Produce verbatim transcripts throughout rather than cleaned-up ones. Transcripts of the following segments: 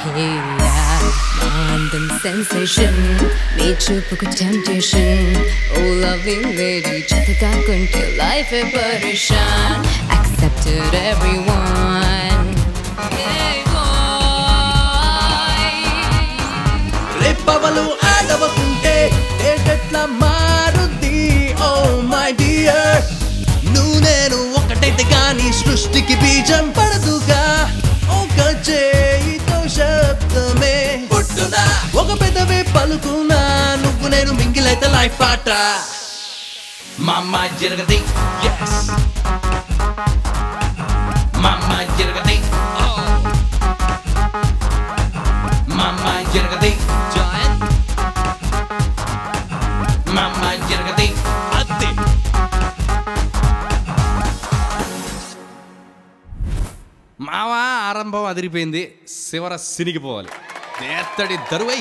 Hey, random sensation, me chupuku temptation. Oh, loving lady, chataka kunti life e parishan. Accepted everyone. Hey boy, repavalu adavakunte etetla marudi. Oh my dear, nu nenu okataithe gaani srushtiki beejam padaduga. Oka cheyito shabdame puttuna oka pedave palukuna nuvvu nenu mingilaithe life paata. Mama Iragadiy, yes. Mama Iragadiy, oh. Mama Iragadiy, giant. Mama Iragadiy, addi. మావా ఆరంభం అదిరిపోయింది, శివర సినిగిపోవాలి. తేత్తడి దరువై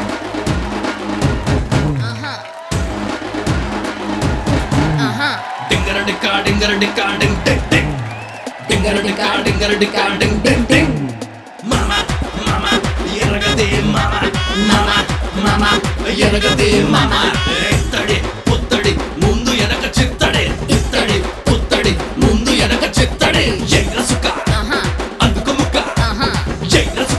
డింగరడికా డింగరడికా డింగ్ డింగ్ డింగ్ డింగరడికా డింగరడికా డింగ్ డింగ్ డింగ్. మామ మామ Iragadiy మామ మామ మామ Iragadiy మామ. ఇత్తడి పుత్తడి ముందు ఎనక చిత్తడి, ఇత్తడి పుత్తడి ముందు ఎనక చిత్తడి. ఎగ్రసుక అందుకు ముక్క, ఎగ్రసుక